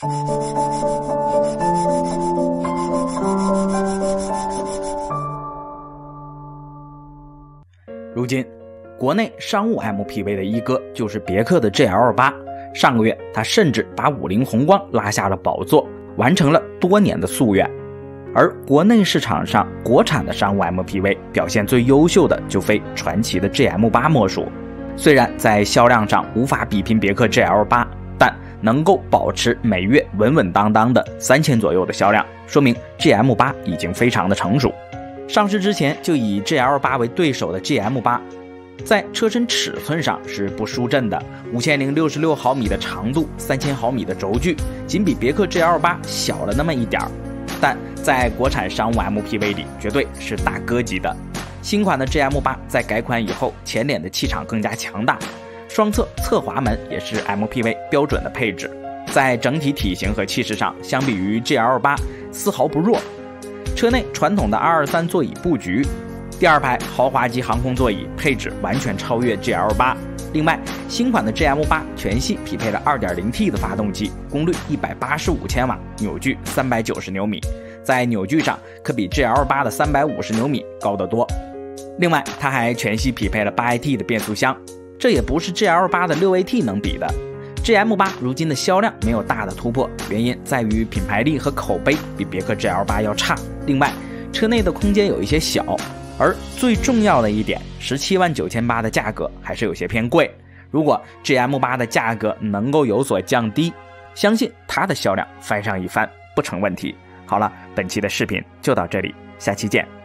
如今国内商务 MPV 的一哥就是别克的 GL8， 上个月他甚至把50宏光拉下了宝座，完成了多年的夙愿。而国内市场上国产的商务 MPV 表现最优秀的就非传祺的 GM8 莫属。虽然在销量上无法比拼别克 GL8， 但能够保持每月稳稳当当的3000左右的销量，说明 GM8 已经非常的成熟。上市之前就以 GL8 为对手的 GM8， 在车身尺寸上是不输阵的，5066毫米的长度，3000毫米的轴距，仅比别克 GL8 小了那么一点，但在国产商务 MPV 里绝对是大哥级的。新款的 GM8 在改款以后，前脸的气场更加强大，双侧侧滑门也是 MPV 标准的配置，在整体体型和气势上相比于 GL8 丝毫不弱。车内传统的223座椅布局，第二排豪华级航空座椅配置完全超越 GL8。另外，新款的 GM8 全系匹配了 2.0T 的发动机，功率185千瓦，扭矩390牛米，在扭矩上可比 GL8 的350牛米高得多。另外，它还全系匹配了 8AT 的变速箱，这也不是 GL8 的 6AT 能比的。GM8 如今的销量没有大的突破，原因在于品牌力和口碑比别克 GL8 要差。另外，车内的空间有一些小，而最重要的一点，179800的价格还是有些偏贵。如果 GM8 的价格能够有所降低，相信它的销量翻上一番不成问题。好了，本期的视频就到这里，下期见。